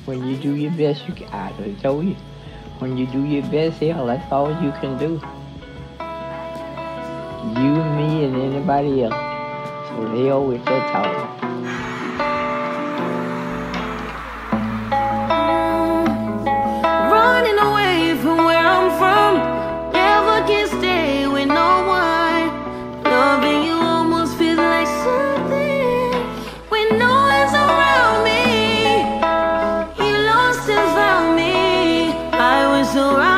When you do your best, I done told you. When you do your best, hell, that's all you can do. You and me and anybody else. So they always start talking. Running away from where I'm from, never can stay with no one. Loving you almost feels like something when no one's around me. You lost and found me. I was so right.